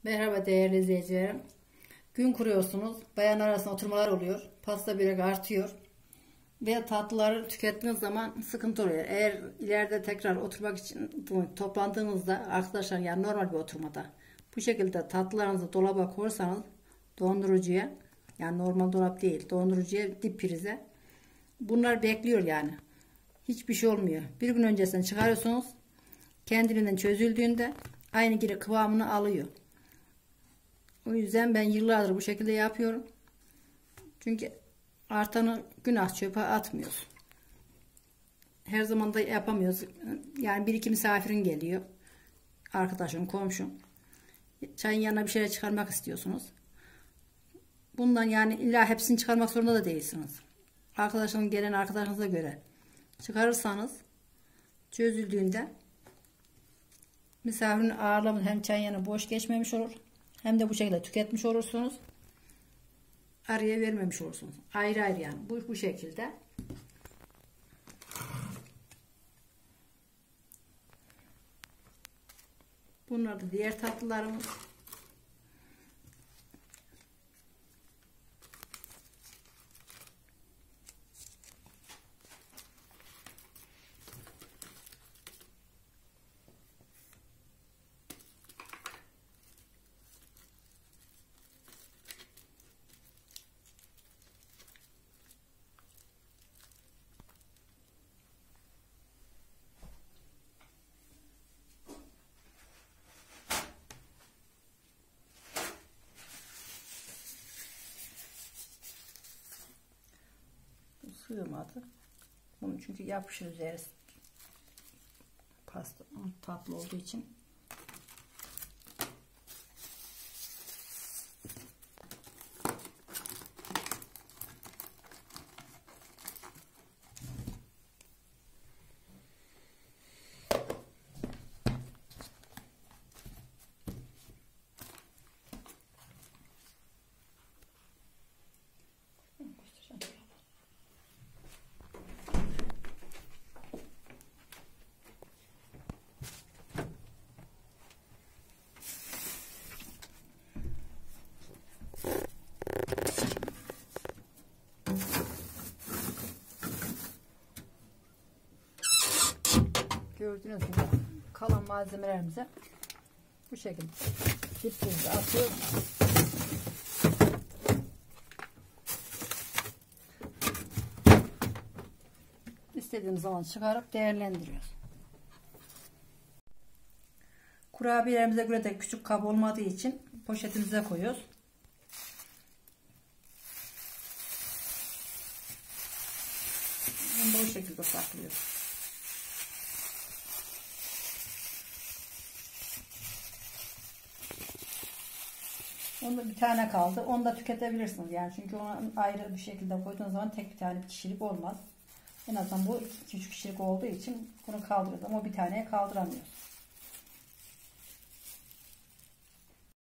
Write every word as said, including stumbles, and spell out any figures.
Merhaba değerli izleyicilerim. Gün kuruyorsunuz. Bayan arasında oturmalar oluyor. Pasta börek artıyor. Ve tatlıları tükettiğiniz zaman sıkıntı oluyor. Eğer ileride tekrar oturmak için toplandığınızda arkadaşlar, yani normal bir oturmada bu şekilde tatlılarınızı dolaba koyarsanız, dondurucuya, yani normal dolap değil, dondurucuya, dip prize, bunlar bekliyor yani. Hiçbir şey olmuyor. Bir gün öncesinden çıkarıyorsunuz. Kendiliğinden çözüldüğünde aynı geri kıvamını alıyor. O yüzden ben yıllardır bu şekilde yapıyorum. Çünkü artanı günah çöpe atmıyoruz. Her zaman da yapamıyoruz. Yani bir iki misafirin geliyor. Arkadaşın, komşun. Çayın yanına bir şeyler çıkarmak istiyorsunuz. Bundan yani illa hepsini çıkarmak zorunda da değilsiniz. Arkadaşın, gelen arkadaşınıza göre çıkarırsanız çözüldüğünde misafirin ağırlamış, hem çayın yanı boş geçmemiş olur, hem de bu şekilde tüketmiş olursunuz. Araya vermemiş olursunuz. Ayrı ayrı yani. Bu, bu şekilde. Bunlar da diğer tatlılarımız. Sığmadı. Bunu çünkü yapışır üzeri, pasta tatlı olduğu için. Gördüğünüz gibi kalan malzemelerimize bu şekilde dipimizi atıyoruz. İstediğimiz zaman çıkarıp değerlendiriyoruz. Kurabiyelerimize göre de küçük kap olmadığı için poşetimize koyuyoruz. Bunu da bu şekilde saklıyoruz. Onda bir tane kaldı. Onu da tüketebilirsiniz. Yani çünkü onu ayrı bir şekilde koyduğunuz zaman tek bir tane bir kişilik olmaz. En azından bu iki üç kişilik olduğu için bunu kaldırıyoruz. Ama bir taneye kaldıramıyoruz.